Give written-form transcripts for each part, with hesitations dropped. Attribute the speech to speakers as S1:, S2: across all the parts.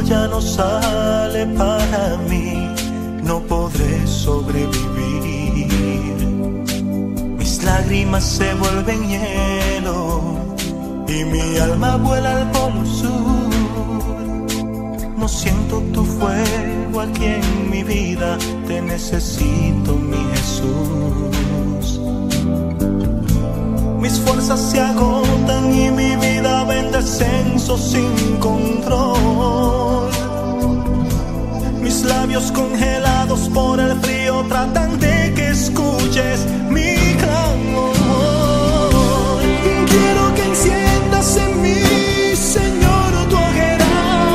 S1: ya no sale para mí, no podré sobrevivir. Mis lágrimas se vuelven hielo y mi alma vuela al polo sur. No siento tu fuego aquí en mi vida, te necesito, mi Jesús. Mis fuerzas se agotan y mi vida va en descenso sin control. Mis labios congelados por el frío tratan de que escuches mi clamor. Quiero que enciendas en mí, Señor, tu hoguera,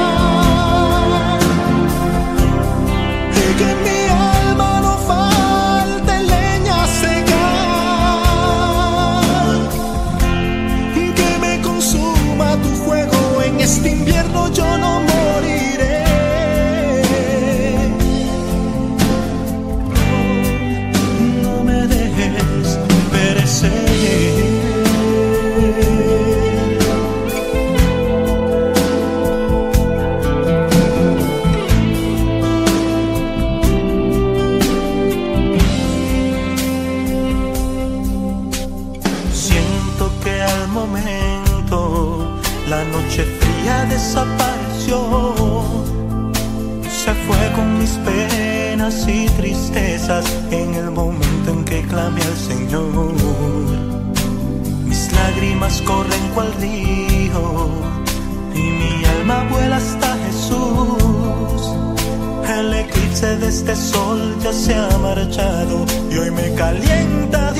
S1: y que en mi alma no falte leña secar, que me consuma tu fuego. En este invierno yo no moriré. No me dejes perecer. La noche fría desapareció, se fue con mis penas y tristezas en el momento en que clamé al Señor. Mis lágrimas corren cual río y mi alma vuela hasta Jesús. El eclipse de este sol ya se ha marchado y hoy me calienta